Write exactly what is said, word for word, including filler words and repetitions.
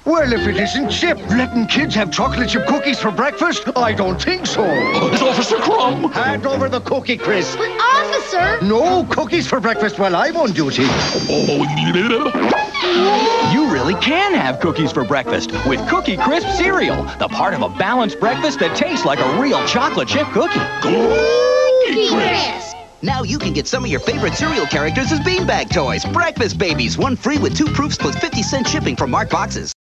Well, if it isn't Chip, letting kids have chocolate chip cookies for breakfast? I don't think so. It's Officer Crumb. Hand over the cookie, Chris. But, officer... No cookies for breakfast while I'm on duty. You really can have cookies for breakfast with Cookie Crisp cereal, the part of a balanced breakfast that tastes like a real chocolate chip cookie. Cookie Crisp. Now you can get some of your favorite cereal characters as beanbag toys. Breakfast babies, one free with two proofs plus fifty cent shipping from Mark Boxes.